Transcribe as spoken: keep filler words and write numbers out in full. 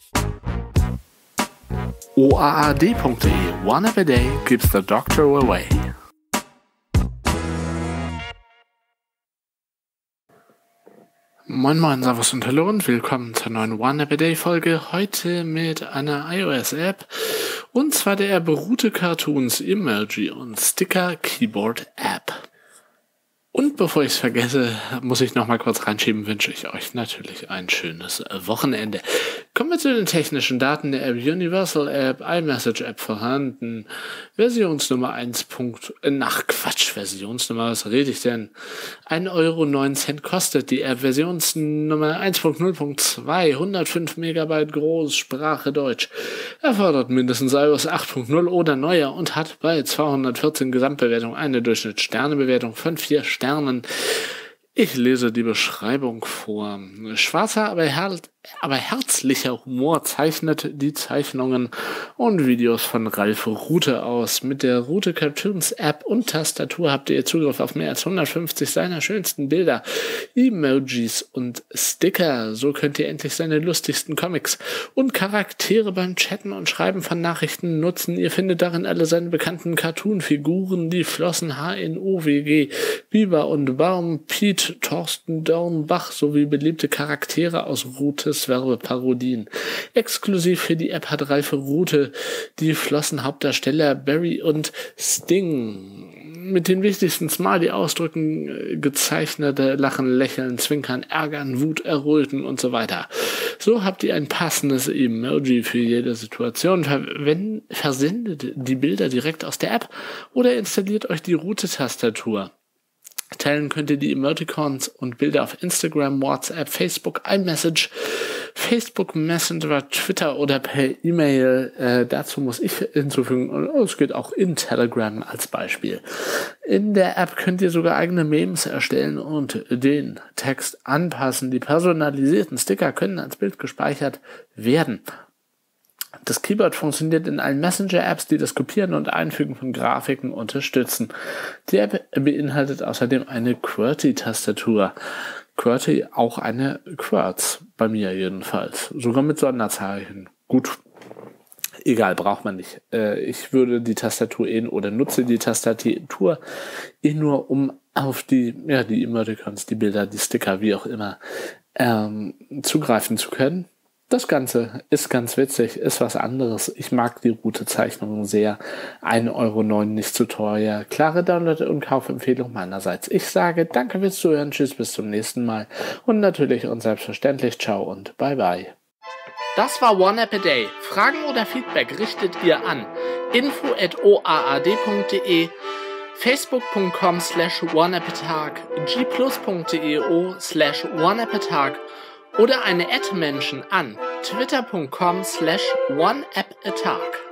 O A A D punkt de. One app a day keeps the doctor away. Moin Moin, Servus und Hallo und willkommen zur neuen One App a Day Folge. Heute mit einer iOS-App und zwar der Route Cartoons Emoji und Sticker Keyboard App. Und bevor ich es vergesse, muss ich noch mal kurz reinschieben, wünsche ich euch natürlich ein schönes Wochenende. Kommen wir zu den technischen Daten der App. Universal App, iMessage App vorhanden, Versionsnummer eins. Nach Quatsch, Versionsnummer, was rede ich denn? ein Euro neun kostet die App, Versionsnummer eins Punkt null Punkt zwei, hundertfünf Megabyte groß, Sprache Deutsch. Erfordert mindestens iOS acht Punkt null oder neuer und hat bei zweihundertvierzehn Gesamtbewertungen eine Durchschnittssternebewertung von vier Sternen. Ich lese die Beschreibung vor. Schwarzer, aber, her aber herzlicher Humor zeichnet die Zeichnungen und Videos von Ralf Rute aus. Mit der Route Cartoons App und Tastatur habt ihr Zugriff auf mehr als hundertfünfzig seiner schönsten Bilder, Emojis und Sticker. So könnt ihr endlich seine lustigsten Comics und Charaktere beim Chatten und Schreiben von Nachrichten nutzen. Ihr findet darin alle seine bekannten Cartoon-Figuren, die Flossen, H N O W G, Biber und Baum, Pete, Thorsten Dornbach sowie beliebte Charaktere aus Rutes Werbeparodien. Exklusiv für die App hat Ralf Rute die Flossenhauptdarsteller Barry und Sting mit den wichtigsten Smiley-Ausdrücken gezeichnete Lachen, Lächeln, Zwinkern, Ärgern, Wut, Erröten und so weiter. So habt ihr ein passendes Emoji für jede Situation. Verwend, versendet die Bilder direkt aus der App oder installiert euch die Route-Tastatur. Teilen könnt ihr die Emoticons und Bilder auf Instagram, WhatsApp, Facebook, iMessage, Facebook Messenger, Twitter oder per E-Mail. Äh, dazu muss ich hinzufügen, und es geht auch in Telegram als Beispiel. In der App könnt ihr sogar eigene Memes erstellen und den Text anpassen. Die personalisierten Sticker können als Bild gespeichert werden. Das Keyboard funktioniert in allen Messenger-Apps, die das Kopieren und Einfügen von Grafiken unterstützen. Die App beinhaltet außerdem eine QWERTY-Tastatur. QWERTY auch eine Quartz, bei mir jedenfalls. Sogar mit Sonderzeichen. Gut, egal, braucht man nicht. Ich würde die Tastatur eh oder nutze die Tastatur eh nur, um auf die, ja, die Emoticons, die Bilder, die Sticker, wie auch immer, ähm, zugreifen zu können. Das Ganze ist ganz witzig, ist was anderes. Ich mag die Route-Zeichnungen sehr. ein Euro neun, nicht zu teuer. Klare Download- und Kaufempfehlung meinerseits. Ich sage danke fürs Zuhören, tschüss, bis zum nächsten Mal. Und natürlich und selbstverständlich ciao und bye bye. Das war One App a Day. Fragen oder Feedback richtet ihr an info at o a a d punkt de, facebook punkt com slash one app a tag, g plus punkt de slash one app a tag oder eine Ad-Menschen an twitter punkt com slash one app a tag.